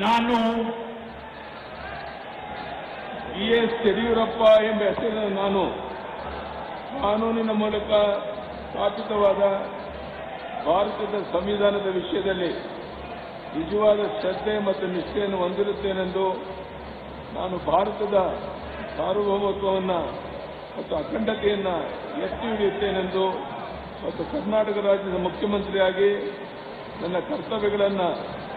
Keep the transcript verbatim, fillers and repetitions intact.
ನಾನು B S Yediyurappa ಎಂಬ ಹೆಸರಿನ ನಾನು ಕಾನೂನಿನ ಮೂಲಕ ಸ್ಥಾಪಿತವಾದ ಭಾರತದ ಸಂವಿಧಾನದ ವಿಷಯದಲ್ಲಿ ನಿಜವಾದ ಶ್ರದ್ಧೆ ಮತ್ತು ನಿಷ್ಠೆಯನ್ನು ಹೊಂದಿರುತ್ತೇನೆಂದು ನಾನು ಭಾರತದ ಸಾರ್ವಭೌಮತ್ವವನ್ನು ಮತ್ತು ಅಖಂಡತೆಯನ್ನು ಎತ್ತಿ ಹಿಡಿಯುತ್ತೇನೆಂದು ಮತ್ತು ಕರ್ನಾಟಕ ರಾಜ್ಯದ ಮುಖ್ಯಮಂತ್ರಿಯಾಗಿ ನನ್ನ ಕರ್ತವ್ಯಗಳನ್ನು